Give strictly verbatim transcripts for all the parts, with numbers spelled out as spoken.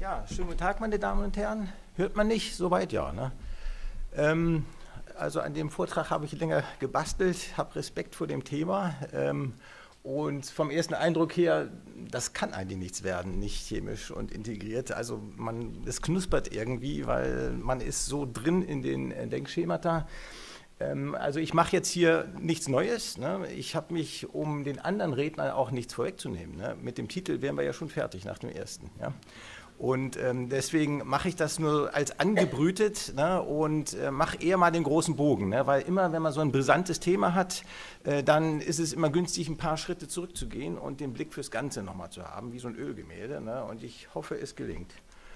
Ja, schönen guten Tag, meine Damen und Herren. Hört man nicht? Soweit ja. Ne? Ähm, also an dem Vortrag habe ich länger gebastelt, habe Respekt vor dem Thema. Ähm, und vom ersten Eindruck her, das kann eigentlich nichts werden, nicht chemisch und integriert. Also man, es knuspert irgendwie, weil man ist so drin in den Denkschemata. Also ich mache jetzt hier nichts Neues. Ne? Ich habe mich, um den anderen Rednern auch nichts vorwegzunehmen, ne? Mit dem Titel wären wir ja schon fertig nach dem ersten. Ja? Und ähm, deswegen mache ich das nur als angebrütet, ne? Und äh, mache eher mal den großen Bogen. Ne? Weil immer, wenn man so ein brisantes Thema hat, äh, dann ist es immer günstig, ein paar Schritte zurückzugehen und den Blick fürs Ganze nochmal zu haben, wie so ein Ölgemälde. Ne? Und ich hoffe, es gelingt.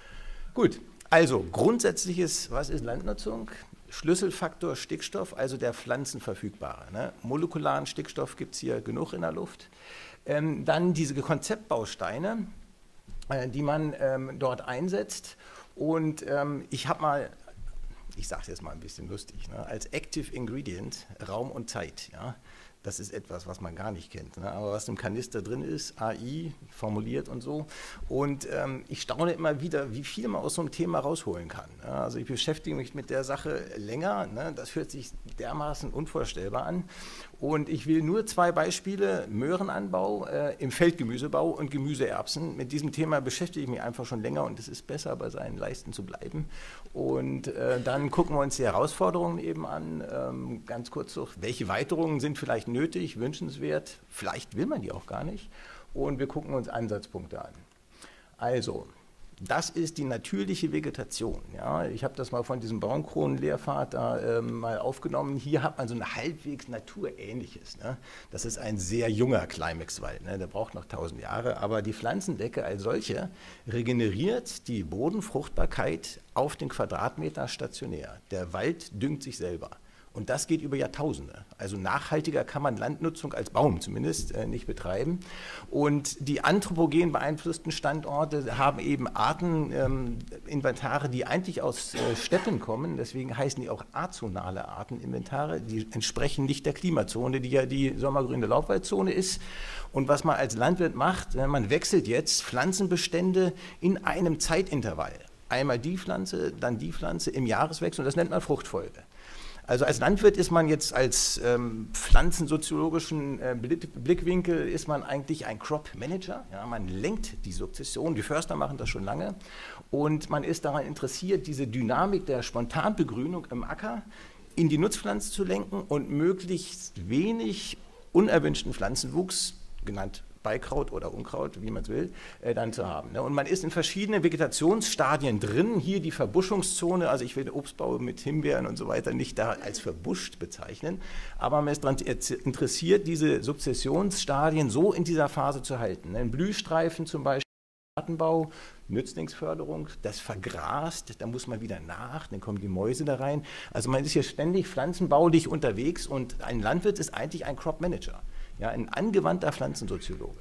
Gut, also grundsätzliches, was ist Landnutzung? Schlüsselfaktor Stickstoff, also der pflanzenverfügbare. Ne? Molekularen Stickstoff gibt es hier genug in der Luft. Ähm, dann diese Konzeptbausteine, äh, die man ähm, dort einsetzt. Und ähm, ich habe mal, ich sage es jetzt mal ein bisschen lustig, ne? Als Active Ingredient Raum und Zeit. Ja? Das ist etwas, was man gar nicht kennt. Ne? Aber was im Kanister drin ist, A I, formuliert und so. Und ähm, ich staune immer wieder, wie viel man aus so einem Thema rausholen kann. Ne? Also ich beschäftige mich mit der Sache länger. Ne? Das hört sich dermaßen unvorstellbar an. Und ich will nur zwei Beispiele, Möhrenanbau äh, im Feldgemüsebau und Gemüseerbsen. Mit diesem Thema beschäftige ich mich einfach schon länger und es ist besser, bei seinen Leisten zu bleiben. Und äh, dann gucken wir uns die Herausforderungen eben an. Ähm, ganz kurz so, welche Weiterungen sind vielleicht nötig, wünschenswert, vielleicht will man die auch gar nicht. Und wir gucken uns Ansatzpunkte an. Also, das ist die natürliche Vegetation. Ja, ich habe das mal von diesem Baumkronenlehrpfad da ähm, mal aufgenommen. Hier hat man so ein halbwegs Naturähnliches. Ne? Das ist ein sehr junger Climaxwald. Ne? Der braucht noch tausend Jahre. Aber die Pflanzendecke als solche regeneriert die Bodenfruchtbarkeit auf den Quadratmeter stationär. Der Wald düngt sich selber. Und das geht über Jahrtausende. Also nachhaltiger kann man Landnutzung als Baum zumindest äh, nicht betreiben. Und die anthropogen beeinflussten Standorte haben eben Arteninventare, ähm, die eigentlich aus äh, Steppen kommen. Deswegen heißen die auch azonale Arteninventare. Die entsprechen nicht der Klimazone, die ja die sommergrüne Laubwaldzone ist. Und was man als Landwirt macht, äh, man wechselt jetzt Pflanzenbestände in einem Zeitintervall. Einmal die Pflanze, dann die Pflanze im Jahreswechsel. Und das nennt man Fruchtfolge. Also als Landwirt ist man jetzt als ähm, pflanzensoziologischen äh, Blickwinkel ist man eigentlich ein Crop Manager. Ja, man lenkt die Sukzession, die Förster machen das schon lange und man ist daran interessiert, diese Dynamik der Spontanbegrünung im Acker in die Nutzpflanze zu lenken und möglichst wenig unerwünschten Pflanzenwuchs, genannt Beikraut oder Unkraut, wie man es will, äh, dann zu haben. Ne? Und man ist in verschiedenen Vegetationsstadien drin. Hier die Verbuschungszone, also ich will den Obstbau mit Himbeeren und so weiter nicht da als verbuscht bezeichnen, aber man ist daran interessiert, diese Sukzessionsstadien so in dieser Phase zu halten. Ne? Ein Blühstreifen zum Beispiel, Gartenbau, Nützlingsförderung, das vergrast, da muss man wieder nach, dann kommen die Mäuse da rein. Also man ist hier ständig pflanzenbaulich unterwegs und ein Landwirt ist eigentlich ein Crop Manager. Ja, ein angewandter Pflanzensoziologe.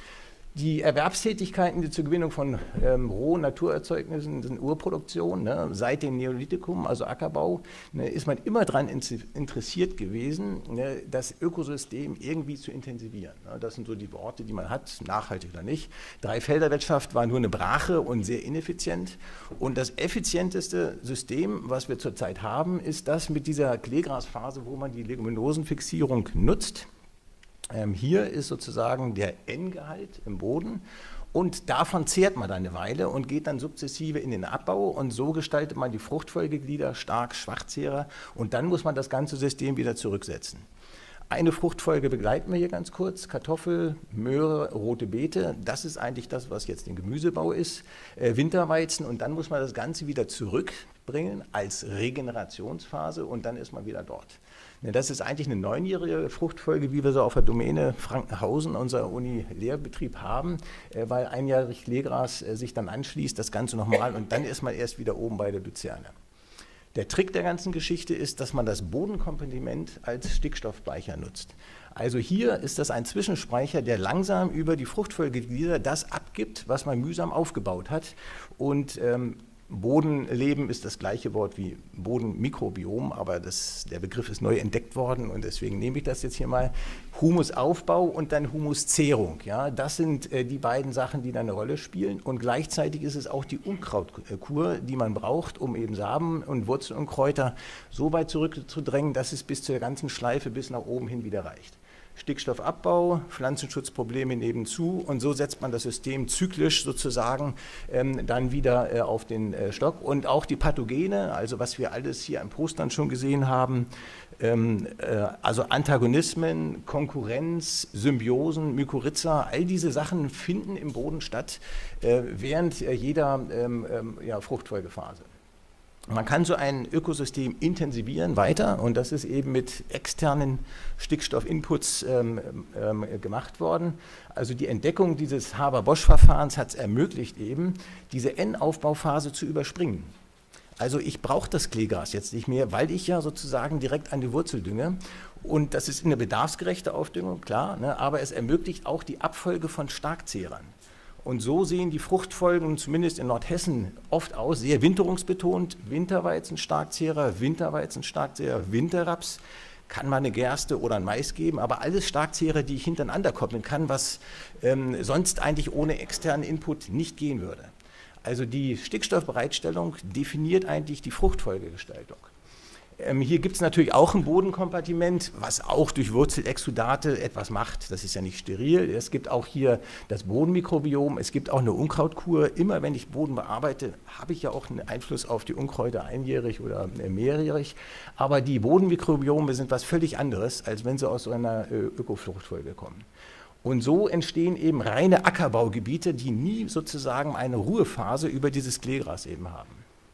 Die Erwerbstätigkeiten die zur Gewinnung von ähm, rohen Naturerzeugnissen sind Urproduktion. Ne? Seit dem Neolithikum, also Ackerbau, ne, ist man immer daran interessiert gewesen, ne, das Ökosystem irgendwie zu intensivieren. Ne? Das sind so die Worte, die man hat, nachhaltig oder nicht. Dreifelderwirtschaft war nur eine Brache und sehr ineffizient. Und das effizienteste System, was wir zurzeit haben, ist das mit dieser Kleegrasphase, wo man die Leguminosenfixierung nutzt. Ähm, hier ist sozusagen der N-Gehalt im Boden und davon zehrt man dann eine Weile und geht dann sukzessive in den Abbau und so gestaltet man die Fruchtfolgeglieder stark Schwachzehrer und dann muss man das ganze System wieder zurücksetzen. Eine Fruchtfolge begleiten wir hier ganz kurz, Kartoffel, Möhre, rote Beete, das ist eigentlich das, was jetzt im Gemüsebau ist, äh, Winterweizen und dann muss man das Ganze wieder zurückbringen als Regenerationsphase und dann ist man wieder dort. Das ist eigentlich eine neunjährige Fruchtfolge, wie wir sie auf der Domäne Frankenhausen, unser Uni-Lehrbetrieb haben, weil einjährig Kleegras sich dann anschließt, das Ganze nochmal und dann ist man erst wieder oben bei der Luzerne. Der Trick der ganzen Geschichte ist, dass man das Bodenkompartiment als Stickstoffspeicher nutzt. Also hier ist das ein Zwischenspeicher, der langsam über die Fruchtfolgeglieder das abgibt, was man mühsam aufgebaut hat und ähm, Bodenleben ist das gleiche Wort wie Bodenmikrobiom, aber das, der Begriff ist neu entdeckt worden und deswegen nehme ich das jetzt hier mal. Humusaufbau und dann Humuszehrung. Ja, das sind äh, die beiden Sachen, die da eine Rolle spielen und gleichzeitig ist es auch die Unkrautkur, die man braucht, um eben Samen und Wurzeln und Kräuter so weit zurückzudrängen, dass es bis zur ganzen Schleife bis nach oben hin wieder reicht. Stickstoffabbau, Pflanzenschutzprobleme nebenzu und so setzt man das System zyklisch sozusagen ähm, dann wieder äh, auf den äh, Stock und auch die Pathogene, also was wir alles hier im Postern schon gesehen haben, ähm, äh, also Antagonismen, Konkurrenz, Symbiosen, Mykorrhiza, all diese Sachen finden im Boden statt äh, während äh, jeder ähm, ähm, ja, Fruchtfolgephase. Man kann so ein Ökosystem intensivieren weiter und das ist eben mit externen Stickstoffinputs ähm, ähm, gemacht worden. Also die Entdeckung dieses Haber-Bosch-Verfahrens hat es ermöglicht, eben diese N-Aufbauphase zu überspringen. Also ich brauche das Kleegras jetzt nicht mehr, weil ich ja sozusagen direkt an die Wurzel dünge. Und das ist eine bedarfsgerechte Aufdüngung, klar, ne, aber es ermöglicht auch die Abfolge von Starkzehrern. Und so sehen die Fruchtfolgen zumindest in Nordhessen oft aus, sehr winterungsbetont. Winterweizen, Starkzehrer, Winterweizen, Starkzehrer, Winterraps. Kann man eine Gerste oder ein Mais geben, aber alles Starkzehrer, die ich hintereinander koppeln kann, was ähm, sonst eigentlich ohne externen Input nicht gehen würde. Also die Stickstoffbereitstellung definiert eigentlich die Fruchtfolgegestaltung. Ähm, hier gibt es natürlich auch ein Bodenkompartiment, was auch durch Wurzelexudate etwas macht. Das ist ja nicht steril. Es gibt auch hier das Bodenmikrobiom, es gibt auch eine Unkrautkur. Immer wenn ich Boden bearbeite, habe ich ja auch einen Einfluss auf die Unkräuter einjährig oder mehrjährig. Aber die Bodenmikrobiome sind was völlig anderes, als wenn sie aus so einer äh, Ökofruchtfolge kommen. Und so entstehen eben reine Ackerbaugebiete, die nie sozusagen eine Ruhephase über dieses Kleegras eben haben.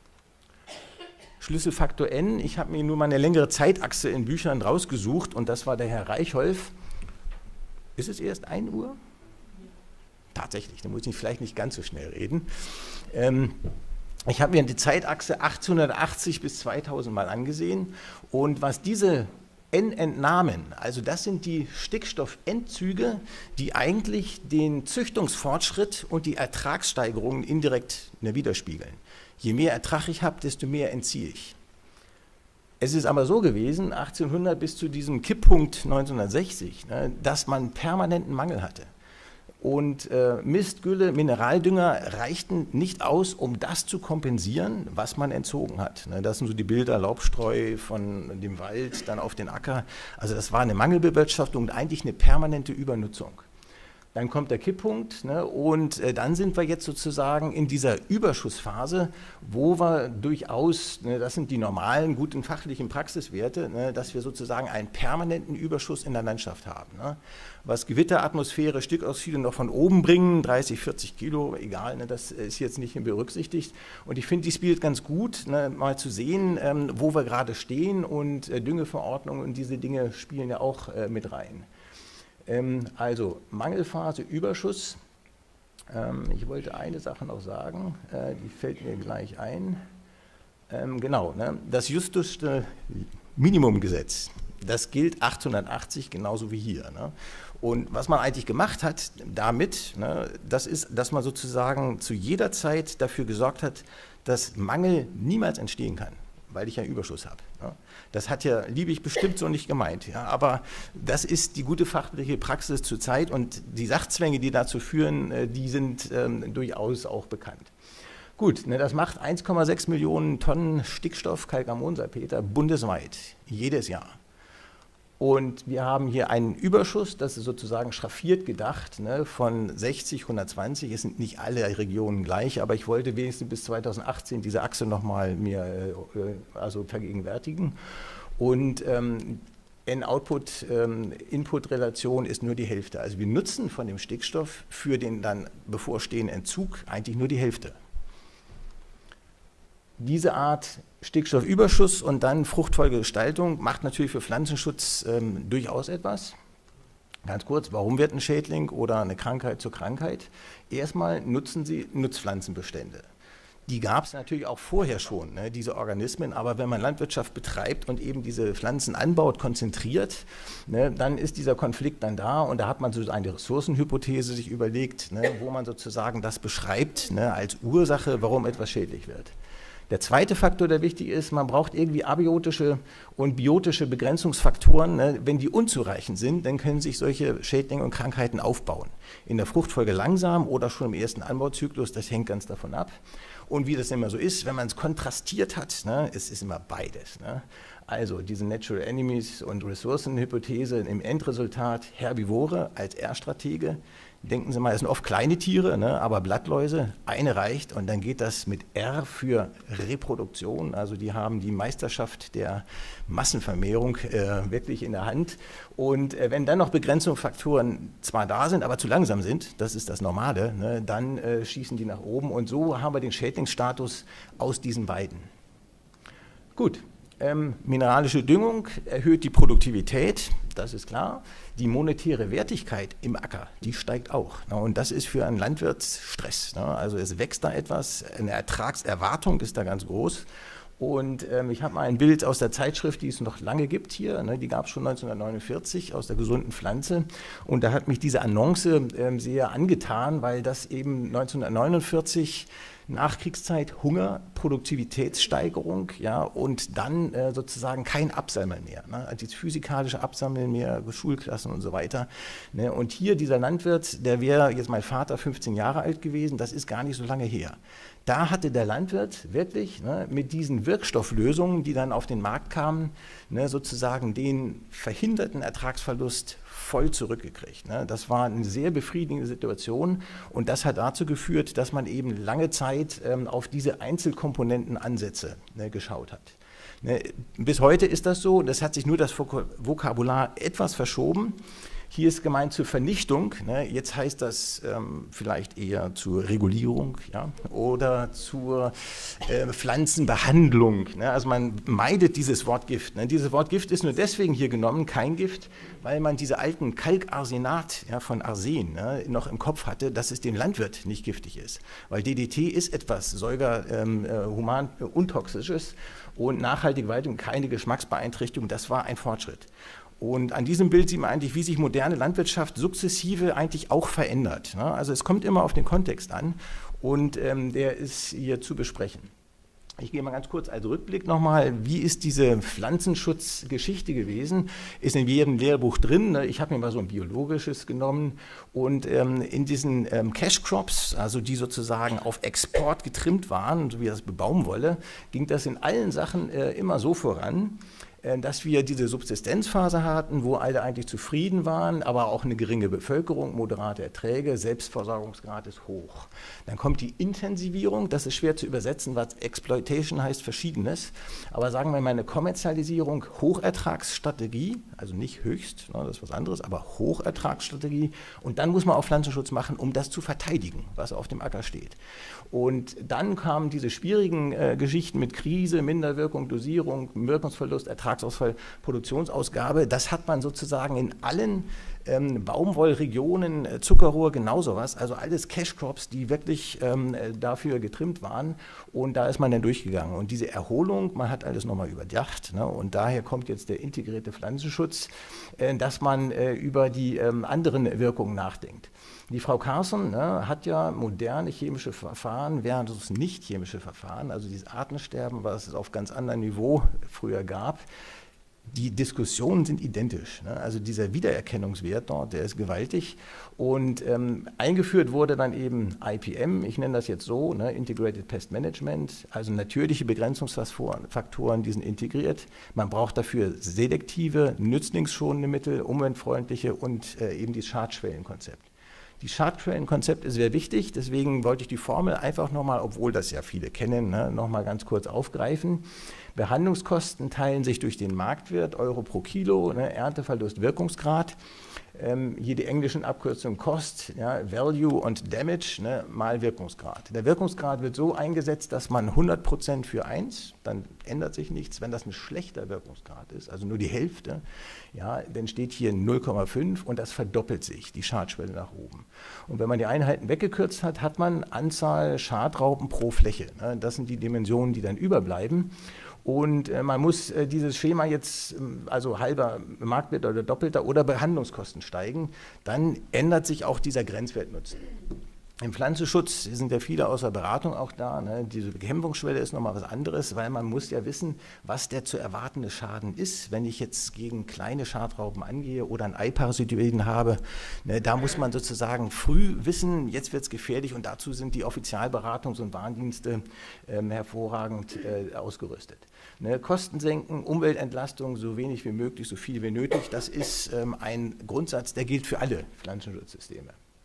Schlüsselfaktor N, ich habe mir nur mal eine längere Zeitachse in Büchern rausgesucht und das war der Herr Reichholf. Ist es erst ein Uhr? Tatsächlich, da muss ich vielleicht nicht ganz so schnell reden. Ähm, ich habe mir die Zeitachse achtzehnhundertachtzig bis zweitausend mal angesehen und was diese N-Entnahmen, also das sind die Stickstoffendzüge, die eigentlich den Züchtungsfortschritt und die Ertragssteigerungen indirekt widerspiegeln. Je mehr Ertrag ich habe, desto mehr entziehe ich. Es ist aber so gewesen, achtzehnhundert bis zu diesem Kipppunkt neunzehnhundertsechzig, ne, dass man permanenten Mangel hatte. Und äh, Mist, Gülle, Mineraldünger reichten nicht aus, um das zu kompensieren, was man entzogen hat. Ne, das sind so die Bilder, Laubstreu von dem Wald, dann auf den Acker. Also das war eine Mangelbewirtschaftung und eigentlich eine permanente Übernutzung. Dann kommt der Kipppunkt, ne, und äh, dann sind wir jetzt sozusagen in dieser Überschussphase, wo wir durchaus, ne, das sind die normalen, guten fachlichen Praxiswerte, ne, dass wir sozusagen einen permanenten Überschuss in der Landschaft haben. Ne. Was Gewitteratmosphäre, Stickoxide noch von oben bringen, dreißig, vierzig Kilo, egal, ne, das ist jetzt nicht berücksichtigt. Und ich finde, dies bietet ganz gut, ne, mal zu sehen, ähm, wo wir gerade stehen und äh, Düngeverordnungen und diese Dinge spielen ja auch äh, mit rein. Also Mangelphase, Überschuss. Ich wollte eine Sache noch sagen, die fällt mir gleich ein. Genau, das Justusche Minimumgesetz, das gilt achtzehnhundertachtzig genauso wie hier. Und was man eigentlich gemacht hat damit, das ist, dass man sozusagen zu jeder Zeit dafür gesorgt hat, dass Mangel niemals entstehen kann, weil ich einen Überschuss habe. Das hat ja Liebig bestimmt so nicht gemeint, ja, aber das ist die gute fachliche Praxis zurzeit und die Sachzwänge, die dazu führen, die sind ähm, durchaus auch bekannt. Gut, ne, das macht eins Komma sechs Millionen Tonnen Stickstoff, Kalkammonsalpeter bundesweit, jedes Jahr. Und wir haben hier einen Überschuss, das ist sozusagen schraffiert gedacht, ne, von sechzig, hundertzwanzig. Es sind nicht alle Regionen gleich, aber ich wollte wenigstens bis zweitausendachtzehn diese Achse nochmal mir äh, also vergegenwärtigen. Und ähm, N-Output-Input-Relation ähm, ist nur die Hälfte. Also wir nutzen von dem Stickstoff für den dann bevorstehenden Entzug eigentlich nur die Hälfte. Diese Art Stickstoffüberschuss und dann Fruchtfolgegestaltung macht natürlich für Pflanzenschutz ähm, durchaus etwas. Ganz kurz, warum wird ein Schädling oder eine Krankheit zur Krankheit? Erstmal nutzen sie Nutzpflanzenbestände. Die gab es natürlich auch vorher schon, ne, diese Organismen, aber wenn man Landwirtschaft betreibt und eben diese Pflanzen anbaut, konzentriert, ne, dann ist dieser Konflikt dann da und da hat man so eine Ressourcenhypothese sich überlegt, ne, wo man sozusagen das beschreibt, ne, als Ursache, warum etwas schädlich wird. Der zweite Faktor, der wichtig ist, man braucht irgendwie abiotische und biotische Begrenzungsfaktoren. Ne? Wenn die unzureichend sind, dann können sich solche Schädlinge und Krankheiten aufbauen. In der Fruchtfolge langsam oder schon im ersten Anbauzyklus, das hängt ganz davon ab. Und wie das immer so ist, wenn man es kontrastiert hat, ne, es ist immer beides. Ne? Also diese Natural Enemies und Ressourcenhypothese im Endresultat Herbivore als R-Stratege. Denken Sie mal, es sind oft kleine Tiere, ne, aber Blattläuse, eine reicht und dann geht das mit R für Reproduktion. Also die haben die Meisterschaft der Massenvermehrung äh, wirklich in der Hand. Und äh, wenn dann noch Begrenzungsfaktoren zwar da sind, aber zu langsam sind, das ist das Normale, ne, dann äh, schießen die nach oben und so haben wir den Schädlingsstatus aus diesen beiden. Gut. Ähm, mineralische Düngung erhöht die Produktivität, das ist klar. Die monetäre Wertigkeit im Acker, die steigt auch. Ne? Und das ist für einen Landwirt Stress. Ne? Also es wächst da etwas, eine Ertragserwartung ist da ganz groß. Und ähm, ich habe mal ein Bild aus der Zeitschrift, die es noch lange gibt hier, ne? Die gab es schon neunzehnhundertneunundvierzig aus der gesunden Pflanze. Und da hat mich diese Annonce ähm, sehr angetan, weil das eben neunzehnhundertneunundvierzig Nachkriegszeit, Hunger, Produktivitätssteigerung, ja, und dann äh, sozusagen kein Absammeln mehr, ne, also das physikalische Absammeln mehr, Schulklassen und so weiter. Ne, und hier dieser Landwirt, der wäre jetzt mein Vater fünfzehn Jahre alt gewesen, das ist gar nicht so lange her. Da hatte der Landwirt wirklich, ne, mit diesen Wirkstofflösungen, die dann auf den Markt kamen, ne, sozusagen den verhinderten Ertragsverlust voll zurückgekriegt. Ne. Das war eine sehr befriedigende Situation und das hat dazu geführt, dass man eben lange Zeit ähm, auf diese Einzelkomponentenansätze, ne, geschaut hat. Ne. Bis heute ist das so, das hat sich nur das Vokabular etwas verschoben. Hier ist gemeint zur Vernichtung, ne? Jetzt heißt das ähm, vielleicht eher zur Regulierung, ja? Oder zur äh, Pflanzenbehandlung. Ne? Also man meidet dieses Wort Gift. Ne? Dieses Wort Gift ist nur deswegen hier genommen, kein Gift, weil man diese alten Kalkarsenat, ja, von Arsen, ne, noch im Kopf hatte, dass es dem Landwirt nicht giftig ist. Weil D D T ist etwas Säuger, ähm, äh, human äh, untoxisches und nachhaltige Waltung, keine Geschmacksbeeinträchtigung, das war ein Fortschritt. Und an diesem Bild sieht man eigentlich, wie sich moderne Landwirtschaft sukzessive eigentlich auch verändert. Ne? Also es kommt immer auf den Kontext an und ähm, der ist hier zu besprechen. Ich gehe mal ganz kurz als Rückblick nochmal, wie ist diese Pflanzenschutzgeschichte gewesen? Ist in jedem Lehrbuch drin, ne? Ich habe mir mal so ein biologisches genommen und ähm, in diesen ähm, Cash Crops, also die sozusagen auf Export getrimmt waren, so wie das Baumwolle, ging das in allen Sachen äh, immer so voran, dass wir diese Subsistenzphase hatten, wo alle eigentlich zufrieden waren, aber auch eine geringe Bevölkerung, moderate Erträge, Selbstversorgungsgrad ist hoch. Dann kommt die Intensivierung, das ist schwer zu übersetzen, was Exploitation heißt, Verschiedenes, aber sagen wir mal eine Kommerzialisierung, Hochertragsstrategie, also nicht höchst, das ist was anderes, aber Hochertragsstrategie und dann muss man auch Pflanzenschutz machen, um das zu verteidigen, was auf dem Acker steht. Und dann kamen diese schwierigen äh, Geschichten mit Krise, Minderwirkung, Dosierung, Wirkungsverlust, Ertragsausfall, Produktionsausgabe. Das hat man sozusagen in allen ähm, Baumwollregionen, äh, Zuckerrohr, genauso was. Also alles Cash Crops, die wirklich ähm, dafür getrimmt waren. Und da ist man dann durchgegangen. Und diese Erholung, man hat alles nochmal überdacht. Ne? Und daher kommt jetzt der integrierte Pflanzenschutz, äh, dass man äh, über die ähm, anderen Wirkungen nachdenkt. Die Frau Carson, ne, hat ja moderne chemische Verfahren versus nicht chemische Verfahren, also dieses Artensterben, was es auf ganz anderem Niveau früher gab. Die Diskussionen sind identisch. Ne? Also dieser Wiedererkennungswert dort, der ist gewaltig. Und ähm, eingeführt wurde dann eben I P M, ich nenne das jetzt so, ne? Integrated Pest Management, also natürliche Begrenzungsfaktoren, die sind integriert. Man braucht dafür selektive, nützlingsschonende Mittel, umweltfreundliche und äh, eben dieses Schadschwellenkonzept. Die Schadquellenkonzept ist sehr wichtig, deswegen wollte ich die Formel einfach nochmal, obwohl das ja viele kennen, ne, nochmal ganz kurz aufgreifen. Behandlungskosten teilen sich durch den Marktwert, Euro pro Kilo, ne, Ernteverlust, Wirkungsgrad. Ähm, hier die englischen Abkürzungen Cost, ja, Value und Damage, ne, mal Wirkungsgrad. Der Wirkungsgrad wird so eingesetzt, dass man hundert Prozent für eins, dann ändert sich nichts. Wenn das ein schlechter Wirkungsgrad ist, also nur die Hälfte, ja, dann steht hier null Komma fünf und das verdoppelt sich, die Schadschwelle nach oben. Und wenn man die Einheiten weggekürzt hat, hat man Anzahl Schadraupen pro Fläche. Ne, das sind die Dimensionen, die dann überbleiben. Und äh, man muss äh, dieses Schema jetzt, also halber Marktwert oder doppelter oder Behandlungskosten steigen, dann ändert sich auch dieser Grenzwertnutzen. Im Pflanzenschutz sind ja viele aus der Beratung auch da. Ne? Diese Bekämpfungsschwelle ist nochmal was anderes, weil man muss ja wissen, was der zu erwartende Schaden ist. Wenn ich jetzt gegen kleine Schadraupen angehe oder ein Eiparasitoiden habe, ne, da muss man sozusagen früh wissen, jetzt wird es gefährlich und dazu sind die Offizialberatungs- und Warndienste ähm, hervorragend äh, ausgerüstet. Ne, Kosten senken, Umweltentlastung, so wenig wie möglich, so viel wie nötig, das ist ähm, ein Grundsatz, der gilt für alle Pflanzenschutzsysteme.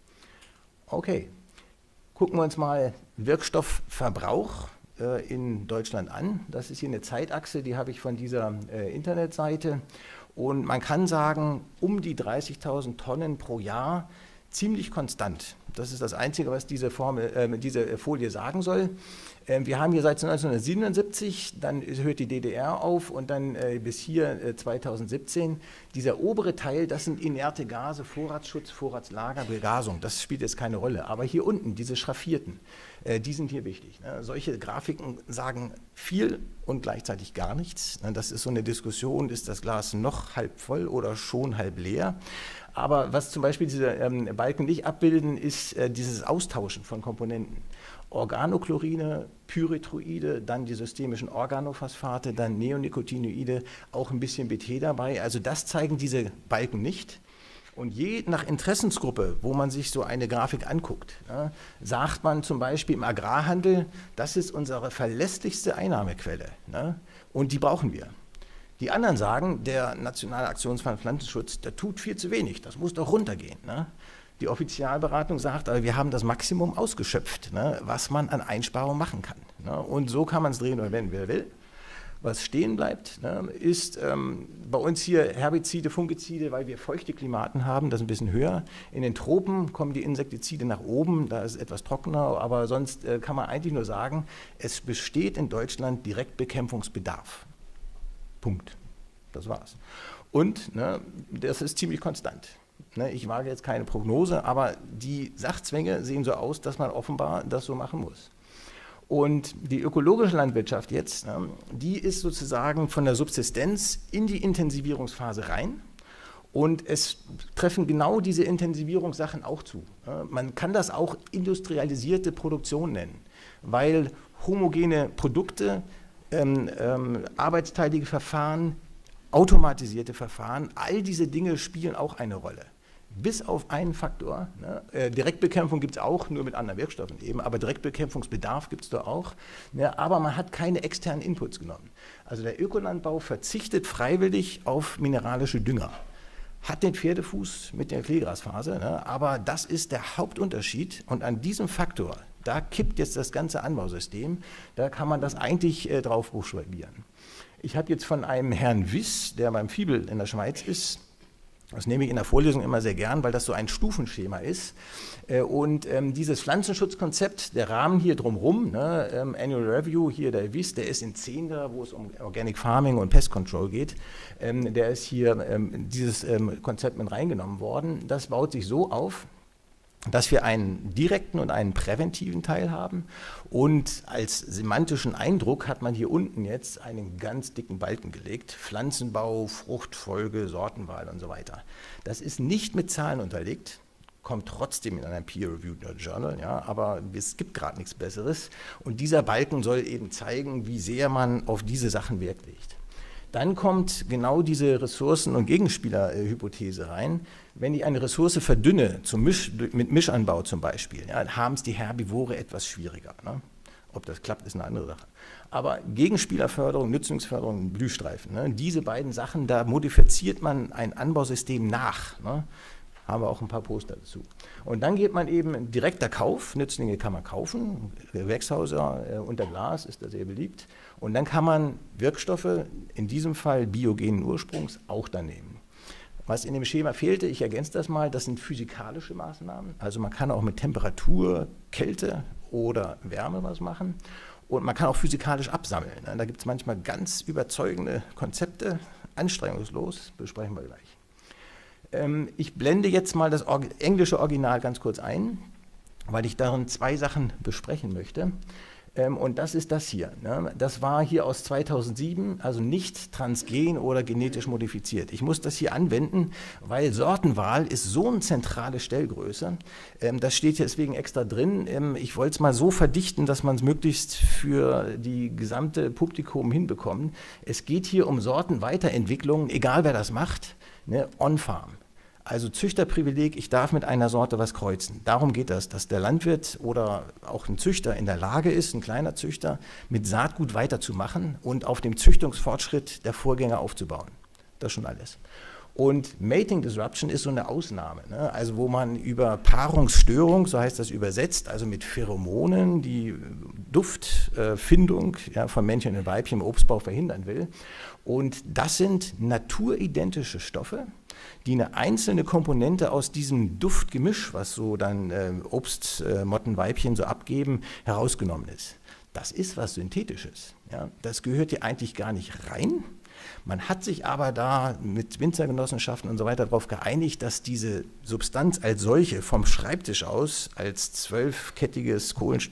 Okay. Gucken wir uns mal Wirkstoffverbrauch äh, in Deutschland an. Das ist hier eine Zeitachse, die habe ich von dieser äh, Internetseite. Und man kann sagen, um die dreißigtausend Tonnen pro Jahr, ziemlich konstant. Das ist das Einzige, was diese, Formel, äh, diese Folie sagen soll. Ähm, wir haben hier seit neunzehnhundertsiebenundsiebzig, dann hört die D D R auf und dann äh, bis hier äh, zweitausendsiebzehn. Dieser obere Teil, das sind inerte Gase, Vorratsschutz, Vorratslager, Begasung. Das spielt jetzt keine Rolle. Aber hier unten, diese schraffierten, äh, die sind hier wichtig. Ne? Solche Grafiken sagen viel und gleichzeitig gar nichts. Ne? Das ist so eine Diskussion, ist das Glas noch halb voll oder schon halb leer? Aber was zum Beispiel diese ähm, Balken nicht abbilden, ist äh, dieses Austauschen von Komponenten. Organochlorine, Pyrethroide, dann die systemischen Organophosphate, dann Neonicotinoide, auch ein bisschen B T dabei. Also das zeigen diese Balken nicht. Und je nach Interessensgruppe, wo man sich so eine Grafik anguckt, ja, sagt man zum Beispiel im Agrarhandel, das ist unsere verlässlichste Einnahmequelle, ne, und die brauchen wir. Die anderen sagen, der Nationale Aktionsplan Pflanzenschutz, der tut viel zu wenig, das muss doch runtergehen. Ne? Die Offizialberatung sagt, aber wir haben das Maximum ausgeschöpft, ne, was man an Einsparungen machen kann. Ne? Und so kann man es drehen oder wenden, wer will. Was stehen bleibt, ne, ist ähm, bei uns hier Herbizide, Fungizide, weil wir feuchte Klimaten haben, das ist ein bisschen höher. In den Tropen kommen die Insektizide nach oben, da ist es etwas trockener, aber sonst äh, kann man eigentlich nur sagen, es besteht in Deutschland Direktbekämpfungsbedarf. Punkt. Das war's. Und ne, das ist ziemlich konstant. Ne, ich wage jetzt keine Prognose, aber die Sachzwänge sehen so aus, dass man offenbar das so machen muss. Und die ökologische Landwirtschaft jetzt, ne, die ist sozusagen von der Subsistenz in die Intensivierungsphase rein. Und es treffen genau diese Intensivierungssachen auch zu. Ne. Man kann das auch industrialisierte Produktion nennen, weil homogene Produkte, Ähm, ähm, arbeitsteilige Verfahren, automatisierte Verfahren, all diese Dinge spielen auch eine Rolle. Bis auf einen Faktor, ne? äh, Direktbekämpfung gibt es auch, nur mit anderen Wirkstoffen eben, aber Direktbekämpfungsbedarf gibt es da auch, ne? Aber man hat keine externen Inputs genommen. Also der Ökolandbau verzichtet freiwillig auf mineralische Dünger. Hat den Pferdefuß mit der Kleegrasphase, ne? Aber das ist der Hauptunterschied und an diesem Faktor, da kippt jetzt das ganze Anbausystem, da kann man das eigentlich äh, drauf buchstabieren. Ich habe jetzt von einem Herrn Wiss, der beim Fiebel in der Schweiz ist, das nehme ich in der Vorlesung immer sehr gern, weil das so ein Stufenschema ist. Äh, und ähm, dieses Pflanzenschutzkonzept, der Rahmen hier drumherum, ne, ähm, Annual Review, hier der Wiss, der ist in Zehnder, wo es um Organic Farming und Pest Control geht. Ähm, der ist hier ähm, dieses ähm, Konzept mit reingenommen worden. Das baut sich so auf, dass wir einen direkten und einen präventiven Teil haben und als semantischen Eindruck hat man hier unten jetzt einen ganz dicken Balken gelegt, Pflanzenbau, Fruchtfolge, Sortenwahl und so weiter. Das ist nicht mit Zahlen unterlegt, kommt trotzdem in einem Peer-Reviewed Journal, ja, aber es gibt gerade nichts Besseres und dieser Balken soll eben zeigen, wie sehr man auf diese Sachen Wert legt. Dann kommt genau diese Ressourcen- und Gegenspielerhypothese rein. Wenn ich eine Ressource verdünne, zum Misch, mit Mischanbau zum Beispiel, ja, haben es die Herbivore etwas schwieriger. Ne? Ob das klappt, ist eine andere Sache. Aber Gegenspielerförderung, Nutzungsförderung, Blühstreifen, ne? Diese beiden Sachen, da modifiziert man ein Anbausystem nach. Ne? Haben wir auch ein paar Poster dazu. Und dann geht man eben direkter Kauf, Nützlinge kann man kaufen, Gewächshäuser äh, unter Glas ist da sehr beliebt. Und dann kann man Wirkstoffe, in diesem Fall biogenen Ursprungs, auch dann nehmen. was in dem Schema fehlte, ich ergänze das mal, das sind physikalische Maßnahmen. Also man kann auch mit Temperatur, Kälte oder Wärme was machen. Und man kann auch physikalisch absammeln. Da gibt es manchmal ganz überzeugende Konzepte, anstrengungslos, besprechen wir gleich. Ich blende jetzt mal das englische Original ganz kurz ein, weil ich darin zwei Sachen besprechen möchte. Und das ist das hier. Das war hier aus zweitausendsieben, also nicht transgen oder genetisch modifiziert. Ich muss das hier anwenden, weil Sortenwahl ist so eine zentrale Stellgröße. Das steht deswegen extra drin. Ich wollte es mal so verdichten, dass man es möglichst für die gesamte Publikum hinbekommt. Es geht hier um Sortenweiterentwicklung, egal wer das macht, on-farm. Also Züchterprivileg, ich darf mit einer Sorte was kreuzen. Darum geht das, dass der Landwirt oder auch ein Züchter in der Lage ist, ein kleiner Züchter, mit Saatgut weiterzumachen und auf dem Züchtungsfortschritt der Vorgänger aufzubauen. Das ist schon alles. Und Mating Disruption ist so eine Ausnahme, ne? Also wo man über Paarungsstörung, so heißt das übersetzt, also mit Pheromonen, die Duftfindung äh, ja, von Männchen und Weibchen im Obstbau verhindern will. Und das sind naturidentische Stoffe, die eine einzelne Komponente aus diesem Duftgemisch, was so dann äh, Obstmottenweibchen äh, so abgeben, herausgenommen ist. Das ist was Synthetisches. Ja? Das gehört hier eigentlich gar nicht rein. Man hat sich aber da mit Winzergenossenschaften und so weiter darauf geeinigt, dass diese Substanz als solche vom Schreibtisch aus als zwölfkettiges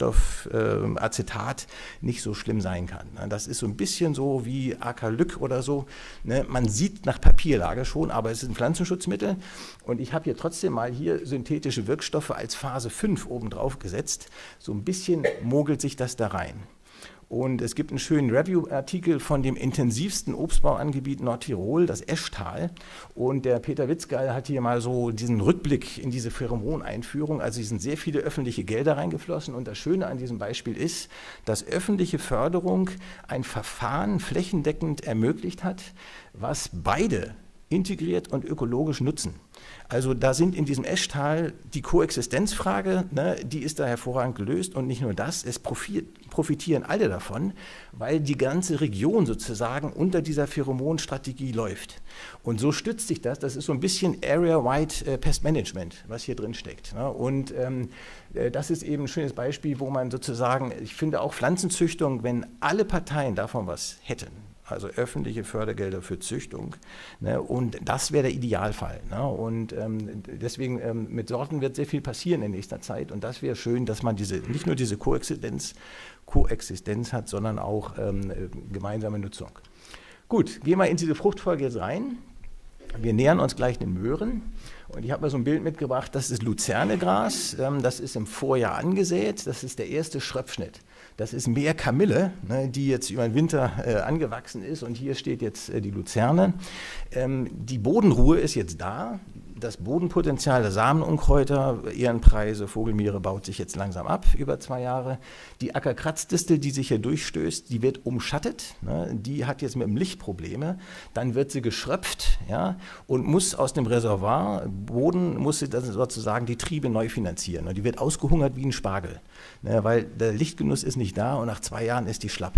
Kohlenstoffacetat äh, nicht so schlimm sein kann. Das ist so ein bisschen so wie Acalyc oder so. Ne? Man sieht nach Papierlage schon, aber es ist ein Pflanzenschutzmittel. Und ich habe hier trotzdem mal hier synthetische Wirkstoffe als Phase fünf obendrauf gesetzt. So ein bisschen mogelt sich das da rein. Und es gibt einen schönen Review-Artikel von dem intensivsten Obstbauangebiet Nordtirol, das Eschtal. Und der Peter Witzgeil hat hier mal so diesen Rückblick in diese Pheromoneinführung. Also hier sind sehr viele öffentliche Gelder reingeflossen. Und das Schöne an diesem Beispiel ist, dass öffentliche Förderung ein Verfahren flächendeckend ermöglicht hat, was beide integriert und ökologisch nutzen. Also da sind in diesem Eschtal die Koexistenzfrage, ne, die ist da hervorragend gelöst und nicht nur das, es profitieren alle davon, weil die ganze Region sozusagen unter dieser Pheromonstrategie läuft. Und so stützt sich das, das ist so ein bisschen Area-Wide Pest Management, was hier drin steckt. Ne? Und ähm, das ist eben ein schönes Beispiel, wo man sozusagen, ich finde auch Pflanzenzüchtung, wenn alle Parteien davon was hätten, also öffentliche Fördergelder für Züchtung. Ne, und das wäre der Idealfall. Ne, und ähm, deswegen ähm, mit Sorten wird sehr viel passieren in nächster Zeit. Und das wäre schön, dass man diese, nicht nur diese Koexistenz, Koexistenz hat, sondern auch ähm, gemeinsame Nutzung. Gut, gehen wir in diese Fruchtfolge jetzt rein. Wir nähern uns gleich den Möhren. Und ich habe mal so ein Bild mitgebracht, das ist Luzernegras. Ähm, das ist im Vorjahr angesät. Das ist der erste Schröpfschnitt. Das ist mehr Kamille, ne, die jetzt über den Winter äh, angewachsen ist und hier steht jetzt äh, die Luzerne. Ähm, die Bodenruhe ist jetzt da. Das Bodenpotenzial der Samenunkräuter, Ehrenpreise, Vogelmiere baut sich jetzt langsam ab über zwei Jahre. Die Ackerkratzdistel, die sich hier durchstößt, die wird umschattet. Ne, die hat jetzt mit dem Licht Probleme. Dann wird sie geschröpft, ja, und muss aus dem Reservoir, Boden, muss sie dann sozusagen die Triebe neu finanzieren. Und die wird ausgehungert wie ein Spargel, ne, weil der Lichtgenuss ist nicht da und nach zwei Jahren ist die schlapp.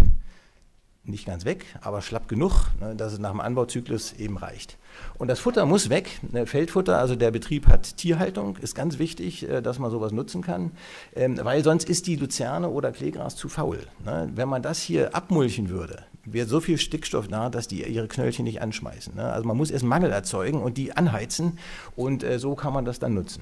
Nicht ganz weg, aber schlapp genug, ne, dass es nach dem Anbauzyklus eben reicht. Und das Futter muss weg, ne, Feldfutter, also der Betrieb hat Tierhaltung, ist ganz wichtig, äh, dass man sowas nutzen kann, ähm, weil sonst ist die Luzerne oder Kleegras zu faul. Ne? Wenn man das hier abmulchen würde, wäre so viel Stickstoff da, dass die ihre Knöllchen nicht anschmeißen. Ne? Also man muss erst Mangel erzeugen und die anheizen und äh, so kann man das dann nutzen.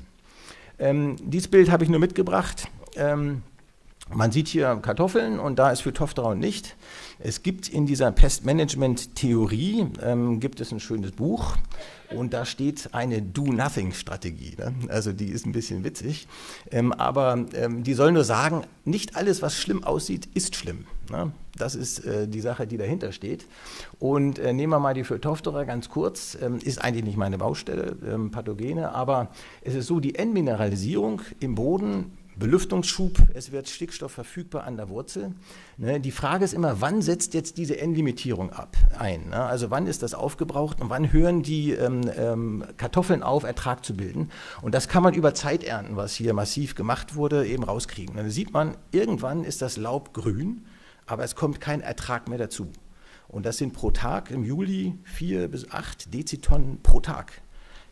Ähm, dieses Bild habe ich nur mitgebracht. Ähm, Man sieht hier Kartoffeln und da ist Phytophthora nicht. Es gibt in dieser Pestmanagement-Theorie, ähm, gibt es ein schönes Buch und da steht eine Do-Nothing-Strategie. Ne? Also die ist ein bisschen witzig, ähm, aber ähm, die soll nur sagen, nicht alles, was schlimm aussieht, ist schlimm. Ne? Das ist äh, die Sache, die dahinter steht. Und äh, nehmen wir mal die Phytophthora ganz kurz, ähm, ist eigentlich nicht meine Baustelle, ähm, Pathogene, aber es ist so, die Entmineralisierung im Boden, Belüftungsschub, es wird Stickstoff verfügbar an der Wurzel. Ne, die Frage ist immer, wann setzt jetzt diese Endlimitierung ab, ein? Ne? Also wann ist das aufgebraucht und wann hören die ähm, ähm, Kartoffeln auf, Ertrag zu bilden? Und das kann man über Zeiternten, was hier massiv gemacht wurde, eben rauskriegen. Dann sieht man, irgendwann ist das Laub grün, aber es kommt kein Ertrag mehr dazu. Und das sind pro Tag im Juli vier bis acht Dezitonnen pro Tag.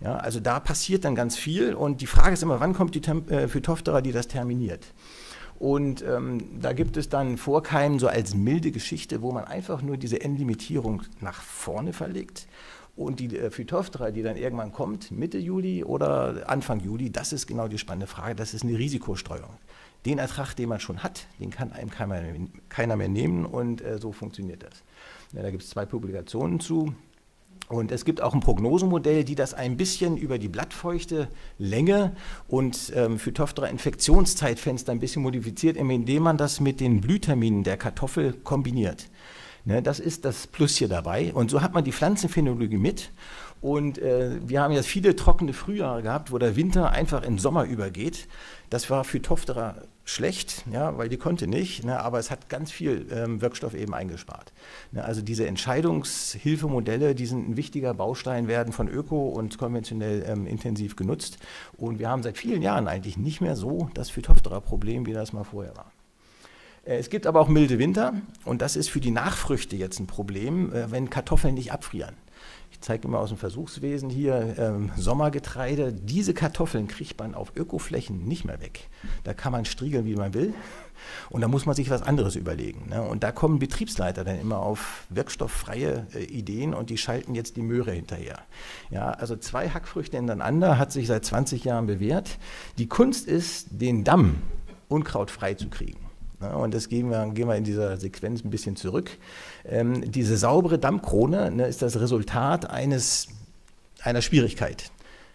Ja, also da passiert dann ganz viel und die Frage ist immer, wann kommt die Tem äh, Phytophthora, die das terminiert? Und ähm, da gibt es dann Vorkeimen so als milde Geschichte, wo man einfach nur diese Endlimitierung nach vorne verlegt. Und die äh, Phytophthora, die dann irgendwann kommt, Mitte Juli oder Anfang Juli, das ist genau die spannende Frage, das ist eine Risikostreuung. Den Ertrag, den man schon hat, den kann einem keiner mehr, keiner mehr nehmen und äh, so funktioniert das. Ja, da gibt es zwei Publikationen zu. Und es gibt auch ein Prognosemodell, die das ein bisschen über die Blattfeuchte, Länge und ähm, Phytophthora-Infektionszeitfenster ein bisschen modifiziert, indem man das mit den Blühterminen der Kartoffel kombiniert. Ne, das ist das Plus hier dabei. Und so hat man die Pflanzenphänologie mit. Und äh, wir haben jetzt viele trockene Frühjahre gehabt, wo der Winter einfach in Sommer übergeht. Das war für Phytophthora schlecht, ja, weil die konnte nicht, ne, aber es hat ganz viel ähm, Wirkstoff eben eingespart. Ne, also diese Entscheidungshilfemodelle, die sind ein wichtiger Baustein, werden von Öko und konventionell ähm, intensiv genutzt. Und wir haben seit vielen Jahren eigentlich nicht mehr so das Phytophthora-Problem, wie das mal vorher war. Äh, es gibt aber auch milde Winter und das ist für die Nachfrüchte jetzt ein Problem, äh, wenn Kartoffeln nicht abfrieren. Ich zeige immer aus dem Versuchswesen hier ähm, Sommergetreide. Diese Kartoffeln kriegt man auf Ökoflächen nicht mehr weg. Da kann man striegeln, wie man will. Und da muss man sich was anderes überlegen. Ne? Und da kommen Betriebsleiter dann immer auf wirkstofffreie äh, Ideen und die schalten jetzt die Möhre hinterher. Ja, also zwei Hackfrüchte hintereinander hat sich seit zwanzig Jahren bewährt. Die Kunst ist, den Damm unkrautfrei zu kriegen. Und das gehen wir, gehen wir in dieser Sequenz ein bisschen zurück. Ähm, diese saubere Dammkrone, ne, ist das Resultat eines, einer Schwierigkeit.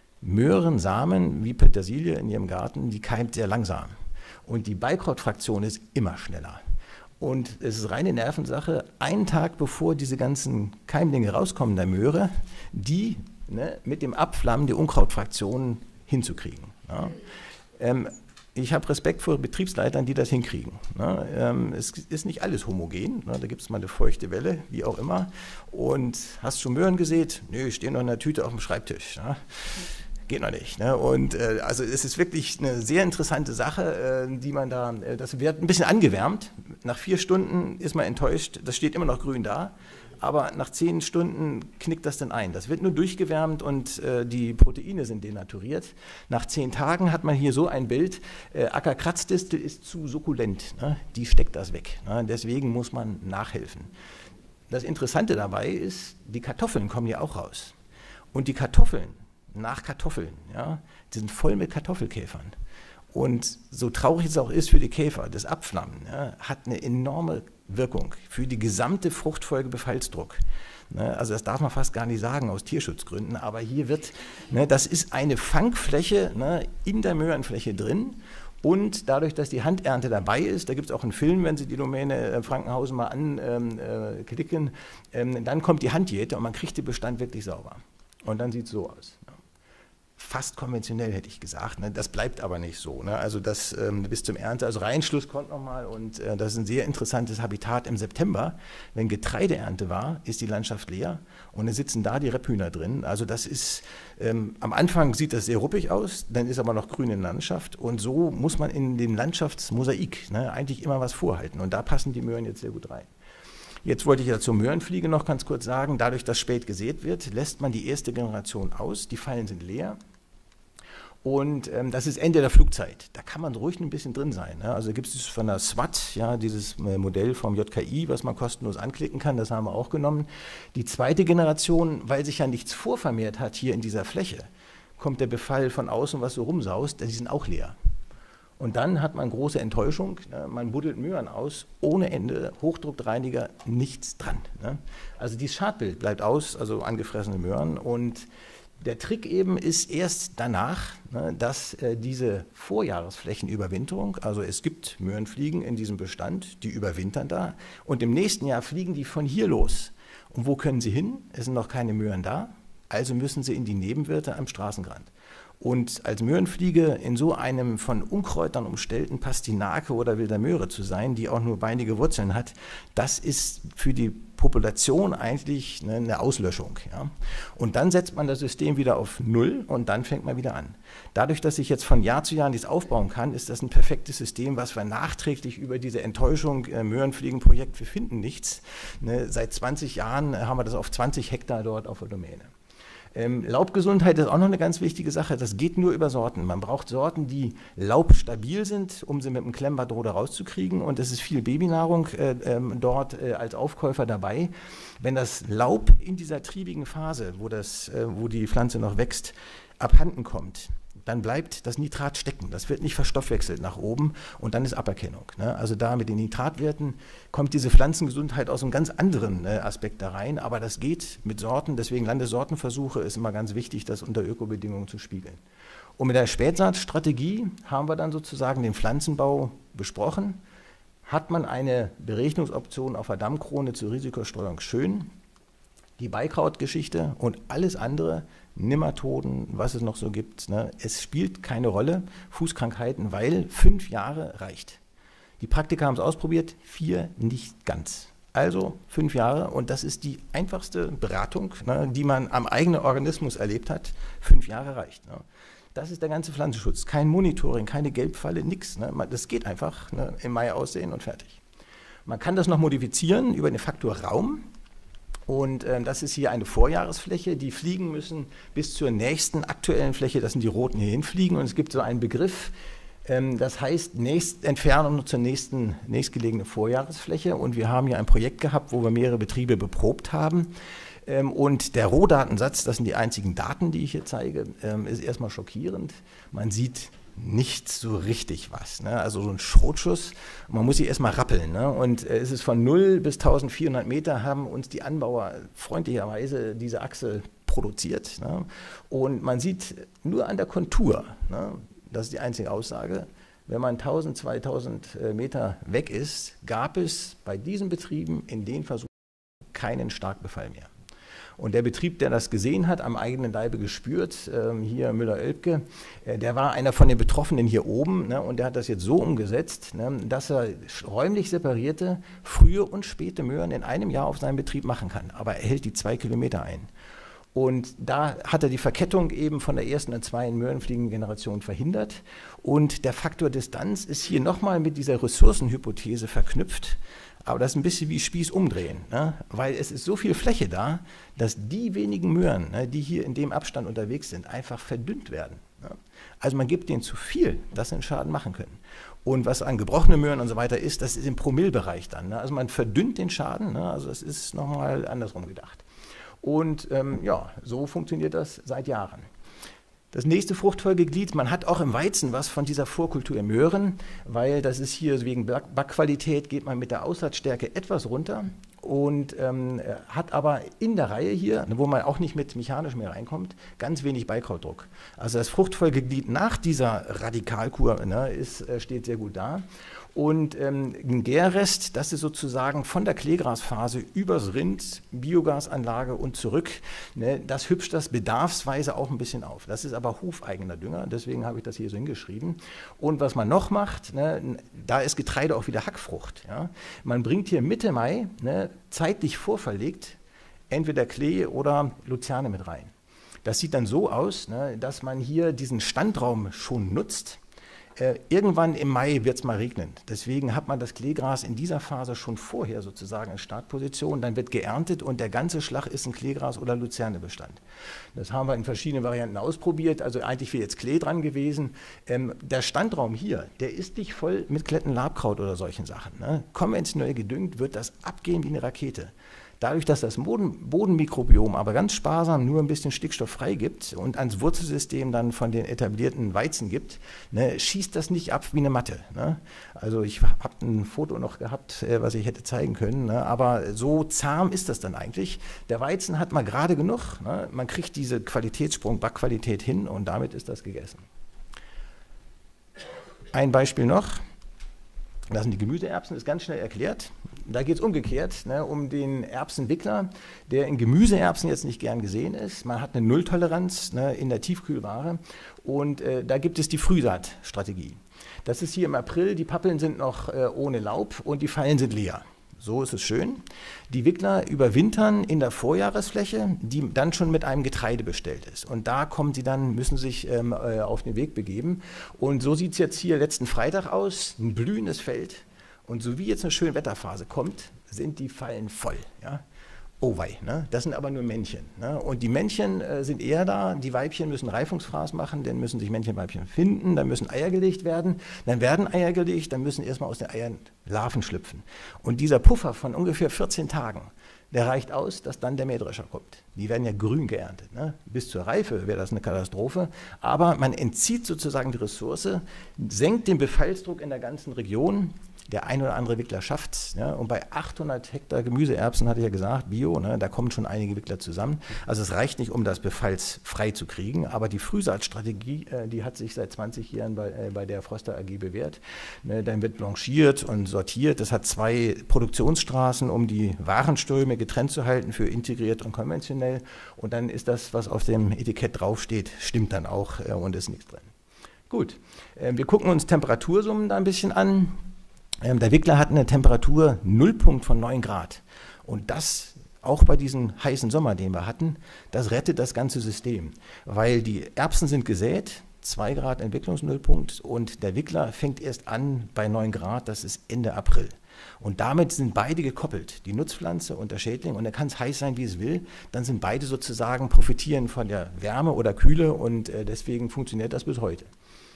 Möhrensamen wie Petersilie in Ihrem Garten, die keimt sehr langsam. Und die Beikrautfraktion ist immer schneller. Und es ist reine Nervensache, einen Tag bevor diese ganzen Keimlinge rauskommen der Möhre, die ne, mit dem Abflammen der Unkrautfraktionen hinzukriegen. Ja. Ähm, Ich habe Respekt vor Betriebsleitern, die das hinkriegen. Ne? Ähm, es ist nicht alles homogen, ne? Da gibt es mal eine feuchte Welle, wie auch immer. Und hast du schon Möhren gesät? Nö, stehen noch in der Tüte auf dem Schreibtisch. Ne? Geht noch nicht. Ne? Und äh, also es ist wirklich eine sehr interessante Sache, äh, die man da, äh, das wird ein bisschen angewärmt. Nach vier Stunden ist man enttäuscht, das steht immer noch grün da. Aber nach zehn Stunden knickt das dann ein. Das wird nur durchgewärmt und äh, die Proteine sind denaturiert. Nach zehn Tagen hat man hier so ein Bild, äh, Ackerkratzdistel ist zu sukkulent, ne? Die steckt das weg. Ne? Deswegen muss man nachhelfen. Das Interessante dabei ist, die Kartoffeln kommen hier auch raus. Und die Kartoffeln, nach Kartoffeln, ja, die sind voll mit Kartoffelkäfern. Und so traurig es auch ist für die Käfer, das Abflammen ja, hat eine enorme Wirkung für die gesamte Fruchtfolgebefallsdruck. Ne, also das darf man fast gar nicht sagen aus Tierschutzgründen, aber hier wird, ne, das ist eine Fangfläche ne, in der Möhrenfläche drin und dadurch, dass die Handernte dabei ist, da gibt es auch einen Film, wenn Sie die Domäne äh, Frankenhausen mal anklicken, äh, ähm, dann kommt die Handjäte und man kriegt den Bestand wirklich sauber. Und dann sieht es so aus. Fast konventionell, hätte ich gesagt. Ne? Das bleibt aber nicht so. Ne? Also das ähm, bis zum Ernte, also Reinschluss kommt nochmal und äh, das ist ein sehr interessantes Habitat im September. Wenn Getreideernte war, ist die Landschaft leer und dann sitzen da die Rebhühner drin. Also das ist, ähm, am Anfang sieht das sehr ruppig aus, dann ist aber noch grüne Landschaft und so muss man in dem Landschaftsmosaik ne, eigentlich immer was vorhalten und da passen die Möhren jetzt sehr gut rein. Jetzt wollte ich ja zur Möhrenfliege noch ganz kurz sagen, dadurch, dass spät gesät wird, lässt man die erste Generation aus, die Fallen sind leer und ähm, das ist Ende der Flugzeit. Da kann man ruhig ein bisschen drin sein. Ne? Also gibt es von der S W A T, ja, dieses Modell vom J K I, was man kostenlos anklicken kann, das haben wir auch genommen. Die zweite Generation, weil sich ja nichts vorvermehrt hat hier in dieser Fläche, kommt der Befall von außen, was so rumsaust, die sind auch leer. Und dann hat man große Enttäuschung, ne? Man buddelt Möhren aus, ohne Ende, Hochdruckreiniger, nichts dran. Ne? Also dieses Schadbild bleibt aus, also angefressene Möhren. Und der Trick eben ist erst danach, ne, dass äh, diese Vorjahresflächenüberwinterung, also es gibt Möhrenfliegen in diesem Bestand, die überwintern da und im nächsten Jahr fliegen die von hier los. Und wo können sie hin? Es sind noch keine Möhren da, also müssen sie in die Nebenwirte am Straßenrand. Und als Möhrenfliege in so einem von Unkräutern umstellten Pastinake oder wilder Möhre zu sein, die auch nur beinige Wurzeln hat, das ist für die Population eigentlich eine Auslöschung. Ja. Und dann setzt man das System wieder auf Null und dann fängt man wieder an. Dadurch, dass ich jetzt von Jahr zu Jahr nichts aufbauen kann, ist das ein perfektes System, was wir nachträglich über diese Enttäuschung äh, Möhrenfliegenprojekt, wir finden nichts. Ne, seit zwanzig Jahren haben wir das auf zwanzig Hektar dort auf der Domäne. Ähm, Laubgesundheit ist auch noch eine ganz wichtige Sache. Das geht nur über Sorten. Man braucht Sorten, die laubstabil sind, um sie mit dem Klemmbadroder rauszukriegen. Und es ist viel Babynahrung äh, ähm, dort äh, als Aufkäufer dabei. Wenn das Laub in dieser triebigen Phase, wo, das, äh, wo die Pflanze noch wächst, abhanden kommt, dann bleibt das Nitrat stecken. Das wird nicht verstoffwechselt nach oben und dann ist Aberkennung. Ne? Also da mit den Nitratwerten kommt diese Pflanzengesundheit aus einem ganz anderen äh, Aspekt da rein, aber das geht mit Sorten, deswegen Landessortenversuche ist immer ganz wichtig, das unter Ökobedingungen zu spiegeln. Und mit der Spätsaatstrategie haben wir dann sozusagen den Pflanzenbau besprochen. Hat man eine Berechnungsoption auf der Dammkrone zur Risikostreuung schön, die Beikrautgeschichte und alles andere, Nematoden, was es noch so gibt, ne, es spielt keine Rolle, Fußkrankheiten, weil fünf Jahre reicht. Die Praktiker haben es ausprobiert, vier nicht ganz. Also fünf Jahre und das ist die einfachste Beratung, ne, die man am eigenen Organismus erlebt hat, fünf Jahre reicht. Ne. Das ist der ganze Pflanzenschutz, kein Monitoring, keine Gelbfalle, nichts. Ne, das geht einfach, ne, im Mai aussehen und fertig. Man kann das noch modifizieren über den Faktor Raum. Und äh, das ist hier eine Vorjahresfläche, die fliegen müssen bis zur nächsten aktuellen Fläche, das sind die roten hier hinfliegen. Und es gibt so einen Begriff, ähm, das heißt nächst, Entfernung zur nächsten nächstgelegene Vorjahresfläche. Und wir haben hier ein Projekt gehabt, wo wir mehrere Betriebe beprobt haben. Ähm, und der Rohdatensatz, das sind die einzigen Daten, die ich hier zeige, ähm, ist erstmal schockierend. Man sieht nicht so richtig was. Ne? Also so ein Schrotschuss, man muss sich erstmal rappeln. Ne? Und äh, es ist von null bis eintausendvierhundert Meter haben uns die Anbauer freundlicherweise diese Achse produziert. Ne? Und man sieht nur an der Kontur, ne? Das ist die einzige Aussage, wenn man tausend, zweitausend Meter weg ist, gab es bei diesen Betrieben in den Versuchen keinen Starkbefall mehr. Und der Betrieb, der das gesehen hat, am eigenen Leibe gespürt, äh, hier Müller-Oelbke, äh, der war einer von den Betroffenen hier oben, ne, und der hat das jetzt so umgesetzt, ne, dass er räumlich separierte frühe und späte Möhren in einem Jahr auf seinem Betrieb machen kann. Aber er hält die zwei Kilometer ein. Und da hat er die Verkettung eben von der ersten und zweiten Möhrenfliegengeneration verhindert. Und der Faktor Distanz ist hier nochmal mit dieser Ressourcenhypothese verknüpft. Aber das ist ein bisschen wie Spieß umdrehen, ne? Weil es ist so viel Fläche da, dass die wenigen Möhren, ne, die hier in dem Abstand unterwegs sind, einfach verdünnt werden. Ne? Also man gibt denen zu viel, dass sie einen Schaden machen können. Und was an gebrochenen Möhren und so weiter ist, das ist im Promillbereich dann. Ne? Also man verdünnt den Schaden, ne? Also das ist nochmal andersrum gedacht. Und ähm, ja, so funktioniert das seit Jahren. Das nächste Fruchtfolgeglied, man hat auch im Weizen was von dieser Vorkultur im Möhren, weil das ist hier wegen Backqualität, geht man mit der Aussatzstärke etwas runter und ähm, hat aber in der Reihe hier, wo man auch nicht mit mechanisch mehr reinkommt, ganz wenig Beikrautdruck. Also das Fruchtfolgeglied nach dieser Radikalkur, ne, ist, steht sehr gut da. Und ähm, ein Gärrest, das ist sozusagen von der Kleegrasphase übers Rind, Biogasanlage und zurück. Ne, das hübscht das bedarfsweise auch ein bisschen auf. Das ist aber hufeigener Dünger, deswegen habe ich das hier so hingeschrieben. Und was man noch macht, ne, da ist Getreide auch wieder Hackfrucht. Ja. Man bringt hier Mitte Mai, ne, zeitlich vorverlegt, entweder Klee oder Luzerne mit rein. Das sieht dann so aus, ne, dass man hier diesen Standraum schon nutzt. Äh, irgendwann im Mai wird es mal regnen. Deswegen hat man das Kleegras in dieser Phase schon vorher sozusagen in Startposition. Dann wird geerntet und der ganze Schlag ist ein Kleegras- oder Luzernebestand. Das haben wir in verschiedenen Varianten ausprobiert. Also eigentlich wäre jetzt Klee dran gewesen. Ähm, der Standraum hier, der ist nicht voll mit Klettenlabkraut oder solchen Sachen. Ne? Konventionell gedüngt wird das abgehen wie eine Rakete. Dadurch, dass das Boden, Bodenmikrobiom aber ganz sparsam nur ein bisschen Stickstoff freigibt und ans Wurzelsystem dann von den etablierten Weizen gibt, ne, schießt das nicht ab wie eine Matte. Ne? Also ich habe ein Foto noch gehabt, äh, was ich hätte zeigen können, ne? Aber so zahm ist das dann eigentlich. Der Weizen hat mal gerade genug, ne? Man kriegt diese Qualitätssprung, Backqualität hin und damit ist das gegessen. Ein Beispiel noch. Das sind die Gemüseerbsen, ist ganz schnell erklärt. Da geht es umgekehrt, ne, um den Erbsenwickler, der in Gemüseerbsen jetzt nicht gern gesehen ist. Man hat eine Nulltoleranz, ne, in der Tiefkühlware und äh, da gibt es die Frühsaatstrategie. Das ist hier im April, die Pappeln sind noch äh, ohne Laub und die Fallen sind leer. So ist es schön. Die Wickler überwintern in der Vorjahresfläche, die dann schon mit einem Getreide bestellt ist. Und da kommen sie dann, müssen sich ähm, äh, auf den Weg begeben. Und so sieht es jetzt hier letzten Freitag aus, ein blühendes Feld. Und so wie jetzt eine schöne Wetterphase kommt, sind die Fallen voll. Ja? Oh wei, ne? Das sind aber nur Männchen. Ne? Und die Männchen äh, sind eher da, die Weibchen müssen Reifungsfraß machen, dann müssen sich Männchen und Weibchen finden, dann müssen Eier gelegt werden, dann werden Eier gelegt, dann müssen erstmal aus den Eiern Larven schlüpfen. Und dieser Puffer von ungefähr vierzehn Tagen, der reicht aus, dass dann der Mähdrescher kommt. Die werden ja grün geerntet. Ne? Bis zur Reife wäre das eine Katastrophe, aber man entzieht sozusagen die Ressource, senkt den Befallsdruck in der ganzen Region. Der ein oder andere Wickler schafft es. Ja, und bei achthundert Hektar Gemüseerbsen, hatte ich ja gesagt, Bio, ne, da kommen schon einige Wickler zusammen. Also es reicht nicht, um das befallsfrei zu kriegen, aber die Frühsaatstrategie, äh, die hat sich seit zwanzig Jahren bei, äh, bei der Froster A G bewährt. Ne, dann wird blanchiert und sortiert. Das hat zwei Produktionsstraßen, um die Warenströme getrennt zu halten für integriert und konventionell. Und dann ist das, was auf dem Etikett draufsteht, stimmt dann auch äh, und ist nichts drin. Gut, äh, wir gucken uns Temperatursummen da ein bisschen an. Der Wickler hat eine Temperatur Nullpunkt von neun Grad und das auch bei diesem heißen Sommer, den wir hatten, das rettet das ganze System, weil die Erbsen sind gesät, zwei Grad Entwicklungsnullpunkt und der Wickler fängt erst an bei neun Grad, das ist Ende April. Und damit sind beide gekoppelt, die Nutzpflanze und der Schädling, und da kann es heiß sein, wie es will, dann sind beide sozusagen profitieren von der Wärme oder Kühle und äh, deswegen funktioniert das bis heute.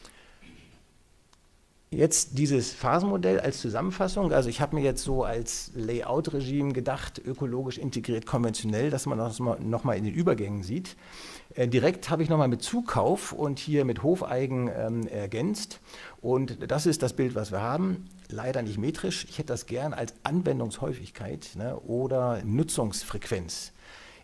Jetzt dieses Phasenmodell als Zusammenfassung, also ich habe mir jetzt so als Layout-Regime gedacht, ökologisch integriert, konventionell, dass man das nochmal in den Übergängen sieht. Äh, direkt habe ich nochmal mit Zukauf und hier mit Hofeigen ähm, ergänzt und das ist das Bild, was wir haben. Leider nicht metrisch, ich hätte das gern als Anwendungshäufigkeit, ne, oder Nutzungsfrequenz.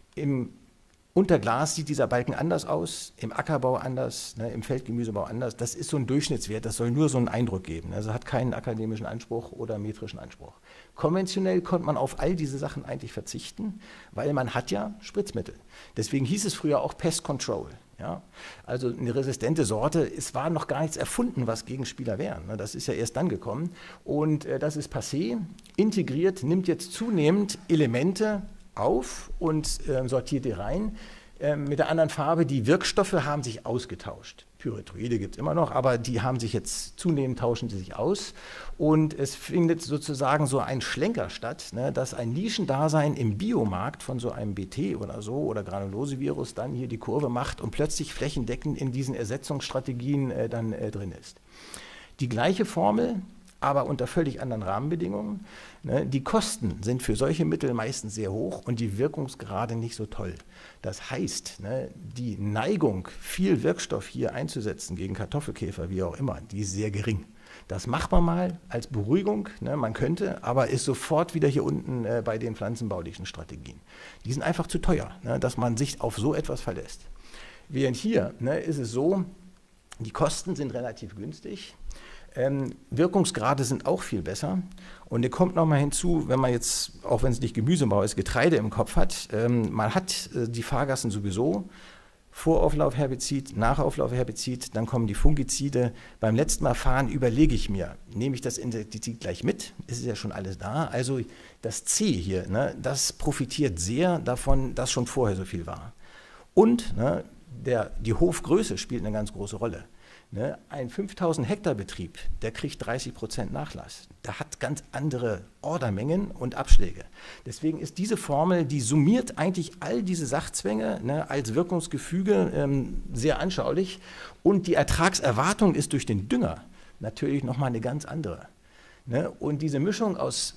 Im Unter Glas sieht dieser Balken anders aus, im Ackerbau anders, ne, im Feldgemüsebau anders. Das ist so ein Durchschnittswert, das soll nur so einen Eindruck geben. Also hat keinen akademischen Anspruch oder metrischen Anspruch. Konventionell konnte man auf all diese Sachen eigentlich verzichten, weil man hat ja Spritzmittel. Deswegen hieß es früher auch Pest Control. Ja? Also eine resistente Sorte, es war noch gar nichts erfunden, was Gegenspieler wären. Ne? Das ist ja erst dann gekommen und äh, das ist passé, integriert, nimmt jetzt zunehmend Elemente auf und äh, sortiert die rein. Äh, mit der anderen Farbe, die Wirkstoffe haben sich ausgetauscht. Pyrethroide gibt es immer noch, aber die haben sich jetzt zunehmend, tauschen sie sich aus. Und es findet sozusagen so ein Schlenker statt, ne, dass ein Nischendasein im Biomarkt von so einem B T oder so oder Granulosevirus dann hier die Kurve macht und plötzlich flächendeckend in diesen Ersetzungsstrategien äh, dann äh, drin ist. Die gleiche Formel, aber unter völlig anderen Rahmenbedingungen. Die Kosten sind für solche Mittel meistens sehr hoch und die Wirkungsgrade nicht so toll. Das heißt, die Neigung, viel Wirkstoff hier einzusetzen gegen Kartoffelkäfer, wie auch immer, die ist sehr gering. Das macht man mal als Beruhigung, man könnte, aber ist sofort wieder hier unten bei den pflanzenbaulichen Strategien. Die sind einfach zu teuer, dass man sich auf so etwas verlässt. Während hier ist es so, die Kosten sind relativ günstig. Ähm, Wirkungsgrade sind auch viel besser und hier kommt nochmal hinzu, wenn man jetzt, auch wenn es nicht Gemüsebau ist, Getreide im Kopf hat, ähm, man hat äh, die Fahrgassen sowieso, Vorauflaufherbizid, Nachauflaufherbizid, dann kommen die Fungizide. Beim letzten Mal fahren überlege ich mir, nehme ich das Insektizid gleich mit, ist ja schon alles da, also das C hier, ne, das profitiert sehr davon, dass schon vorher so viel war. Und ne, der, die Hofgröße spielt eine ganz große Rolle. Ne, ein fünftausend Hektar Betrieb, der kriegt dreißig Prozent Nachlass. Der hat ganz andere Ordermengen und Abschläge. Deswegen ist diese Formel, die summiert eigentlich all diese Sachzwänge, ne, als Wirkungsgefüge ähm, sehr anschaulich. Und die Ertragserwartung ist durch den Dünger natürlich nochmal eine ganz andere. Ne? Und diese Mischung aus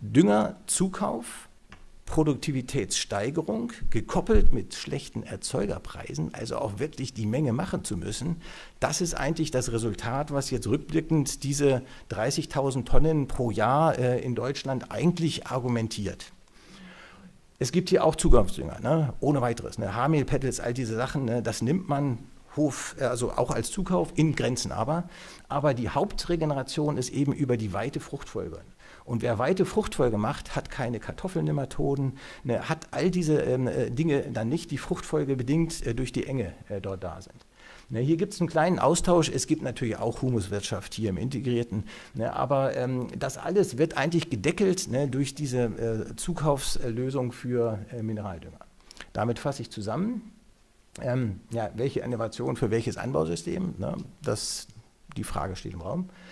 Düngerzukauf, Produktivitätssteigerung, gekoppelt mit schlechten Erzeugerpreisen, also auch wirklich die Menge machen zu müssen, das ist eigentlich das Resultat, was jetzt rückblickend diese dreißigtausend Tonnen pro Jahr äh, in Deutschland eigentlich argumentiert. Es gibt hier auch Zukunftsdünger, ne? Ohne weiteres. Ne? Haarmehl, Petals, all diese Sachen, ne? Das nimmt man Hof, also auch als Zukauf, in Grenzen aber. Aber die Hauptregeneration ist eben über die weite Fruchtfolge. Und wer weite Fruchtfolge macht, hat keine Kartoffelnematoden, ne, hat all diese ähm, Dinge dann nicht, die Fruchtfolge bedingt äh, durch die Enge äh, dort da sind. Ne, hier gibt es einen kleinen Austausch, es gibt natürlich auch Humuswirtschaft hier im Integrierten, ne, aber ähm, das alles wird eigentlich gedeckelt, ne, durch diese äh, Zukaufslösung für äh, Mineraldünger. Damit fasse ich zusammen, ähm, ja, welche Innovation für welches Anbausystem, ne, das, die Frage steht im Raum.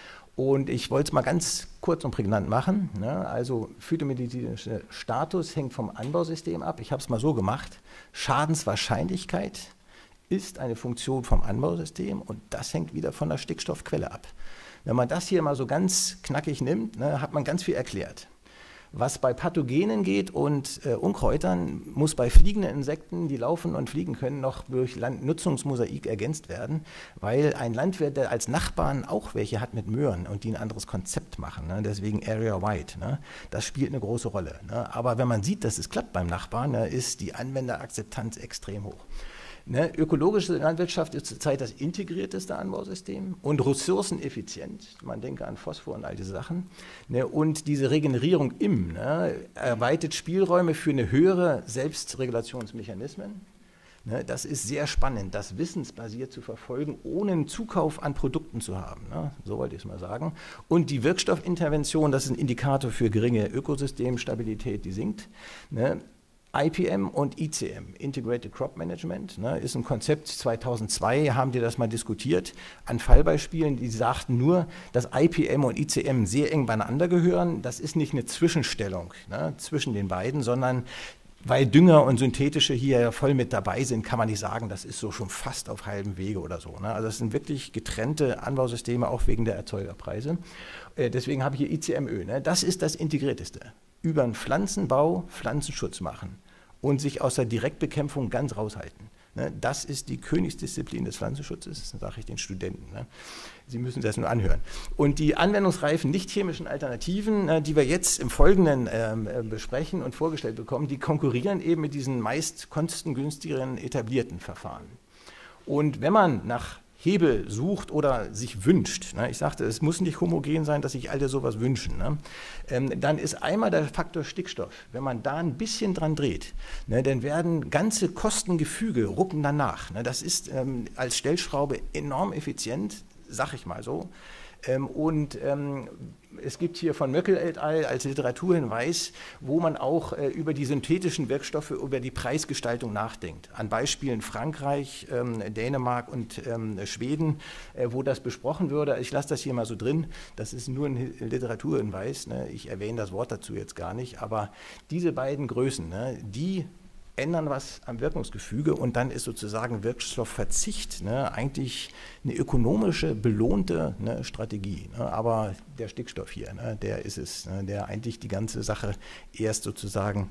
Und ich wollte es mal ganz kurz und prägnant machen. Ne? Also phytomedizinischer Status hängt vom Anbausystem ab. Ich habe es mal so gemacht. Schadenswahrscheinlichkeit ist eine Funktion vom Anbausystem und das hängt wieder von der Stickstoffquelle ab. Wenn man das hier mal so ganz knackig nimmt, ne, hat man ganz viel erklärt. Was bei Pathogenen geht und äh, Unkräutern, muss bei fliegenden Insekten, die laufen und fliegen können, noch durch Landnutzungsmosaik ergänzt werden, weil ein Landwirt, der als Nachbarn auch welche hat mit Möhren und die ein anderes Konzept machen, ne, deswegen Area Wide, ne, das spielt eine große Rolle. Ne, aber wenn man sieht, dass es klappt beim Nachbarn, ne, ist die Anwenderakzeptanz extrem hoch. Ne, ökologische Landwirtschaft ist zurzeit das integrierteste Anbausystem und ressourceneffizient. Man denke an Phosphor und all diese Sachen. Ne, und diese Regenerierung im ne, erweitert Spielräume für eine höhere Selbstregulationsmechanismen. Ne, das ist sehr spannend, das wissensbasiert zu verfolgen, ohne einen Zukauf an Produkten zu haben. Ne, so wollte ich es mal sagen. Und die Wirkstoffintervention, das ist ein Indikator für geringe Ökosystemstabilität, die sinkt. Ne, I P M und I C M, Integrated Crop Management, ne, ist ein Konzept, zweitausendzwei haben die das mal diskutiert, an Fallbeispielen, die sagten nur, dass I P M und I C M sehr eng beieinander gehören. Das ist nicht eine Zwischenstellung ne, zwischen den beiden, sondern weil Dünger und synthetische hier ja voll mit dabei sind, kann man nicht sagen, das ist so schon fast auf halbem Wege oder so. Ne? Also das sind wirklich getrennte Anbausysteme, auch wegen der Erzeugerpreise. Äh, deswegen habe ich hier I C M Ö. Ne? Das ist das Integrierteste. Über einen Pflanzenbau Pflanzenschutz machen und sich aus der Direktbekämpfung ganz raushalten. Ne? Das ist die Königsdisziplin des Pflanzenschutzes, das sage ich den Studenten. Ne? Sie müssen das nur anhören. Und die anwendungsreifen nicht-chemischen Alternativen, äh, die wir jetzt im Folgenden äh, besprechen und vorgestellt bekommen, die konkurrieren eben mit diesen meist kostengünstigeren etablierten Verfahren. Und wenn man nach Hebel sucht oder sich wünscht, ne, ich sagte, es muss nicht homogen sein, dass sich alle sowas wünschen, ne, ähm, dann ist einmal der Faktor Stickstoff. Wenn man da ein bisschen dran dreht, ne, dann werden ganze Kostengefüge rucken danach. Ne, das ist ähm, als Stellschraube enorm effizient, sag ich mal so. Ähm, und ähm, es gibt hier von Möckel et al. Als Literaturhinweis, wo man auch äh, über die synthetischen Wirkstoffe, über die Preisgestaltung nachdenkt. An Beispielen Frankreich, ähm, Dänemark und ähm, Schweden, äh, wo das besprochen würde. Ich lasse das hier mal so drin. Das ist nur ein Literaturhinweis. Ne? Ich erwähne das Wort dazu jetzt gar nicht. Aber diese beiden Größen, ne, die ändern was am Wirkungsgefüge und dann ist sozusagen Wirkstoffverzicht ne, eigentlich eine ökonomische, belohnte ne, Strategie. Ne, aber der Stickstoff hier, ne, der ist es, ne, der eigentlich die ganze Sache erst sozusagen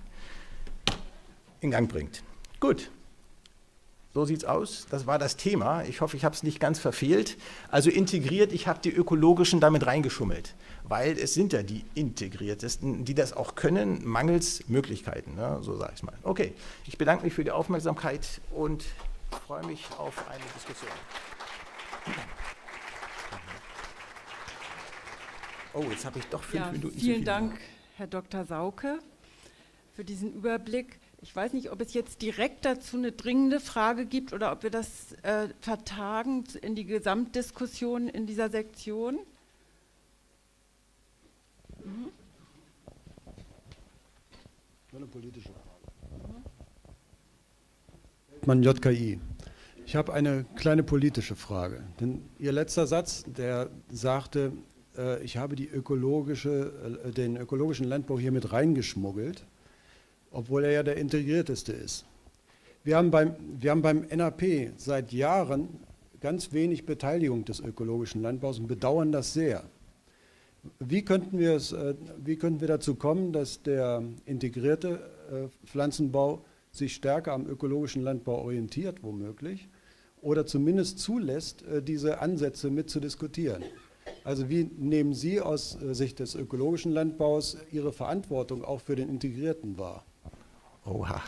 in Gang bringt. Gut. So sieht es aus. Das war das Thema. Ich hoffe, ich habe es nicht ganz verfehlt. Also integriert, ich habe die ökologischen damit reingeschummelt, weil es sind ja die integriertesten, die das auch können, mangels Möglichkeiten. Ne? So sage ich es mal. Okay, ich bedanke mich für die Aufmerksamkeit und freue mich auf eine Diskussion. Oh, jetzt habe ich doch fünf ja, Minuten zu Vielen viel Dank, gemacht. Herr Doktor Sauke, für diesen Überblick. Ich weiß nicht, ob es jetzt direkt dazu eine dringende Frage gibt oder ob wir das äh, vertagen in die Gesamtdiskussion in dieser Sektion. Mhm. Eine politische Frage. Mhm. Man J K I. Ich habe eine kleine politische Frage. Denn Ihr letzter Satz, der sagte, äh, ich habe die ökologische, äh, den ökologischen Landbau hier mit reingeschmuggelt, obwohl er ja der integrierteste ist. Wir haben beim, wir haben beim N A P seit Jahren ganz wenig Beteiligung des ökologischen Landbaus und bedauern das sehr. Wie könnten wir, es, wie könnten wir dazu kommen, dass der integrierte Pflanzenbau sich stärker am ökologischen Landbau orientiert, womöglich, oder zumindest zulässt, diese Ansätze mitzudiskutieren? Also wie nehmen Sie aus Sicht des ökologischen Landbaus Ihre Verantwortung auch für den Integrierten wahr? Oha.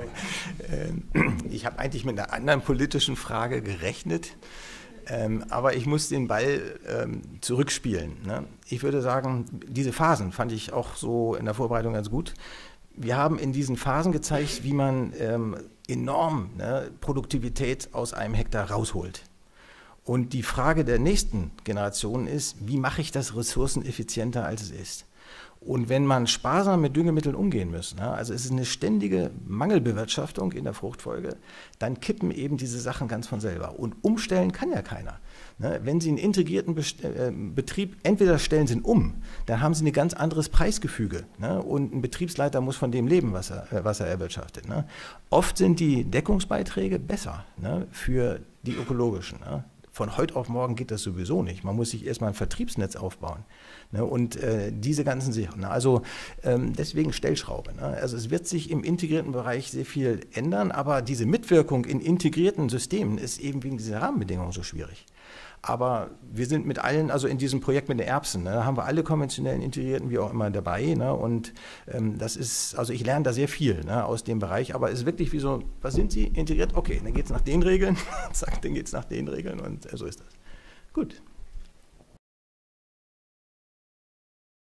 Ich habe eigentlich mit einer anderen politischen Frage gerechnet, aber ich muss den Ball zurückspielen. Ich würde sagen, diese Phasen fand ich auch so in der Vorbereitung ganz gut. Wir haben in diesen Phasen gezeigt, wie man enorm Produktivität aus einem Hektar rausholt. Und die Frage der nächsten Generation ist, wie mache ich das ressourceneffizienter, als es ist? Und wenn man sparsam mit Düngemitteln umgehen muss, ne, also es ist eine ständige Mangelbewirtschaftung in der Fruchtfolge, dann kippen eben diese Sachen ganz von selber. Und umstellen kann ja keiner. Ne, wenn Sie einen integrierten Best äh, Betrieb, entweder stellen Sie ihn um, dann haben Sie ein ganz anderes Preisgefüge. Ne, und ein Betriebsleiter muss von dem leben, was er, äh, was er erwirtschaftet. Ne. Oft sind die Deckungsbeiträge besser, ne, für die ökologischen. Ne. Von heute auf morgen geht das sowieso nicht. Man muss sich erstmal ein Vertriebsnetz aufbauen. Ne, und äh, diese ganzen Sachen. Ne, also ähm, deswegen Stellschraube. Ne. Also es wird sich im integrierten Bereich sehr viel ändern, aber diese Mitwirkung in integrierten Systemen ist eben wegen dieser Rahmenbedingungen so schwierig. Aber wir sind mit allen, also in diesem Projekt mit den Erbsen, ne, da haben wir alle konventionellen Integrierten wie auch immer dabei. Ne, und ähm, das ist, also ich lerne da sehr viel, ne, aus dem Bereich, aber es ist wirklich wie so, was sind Sie integriert? Okay, dann geht es nach den Regeln, zack, dann geht es nach den Regeln und äh, so ist das. Gut.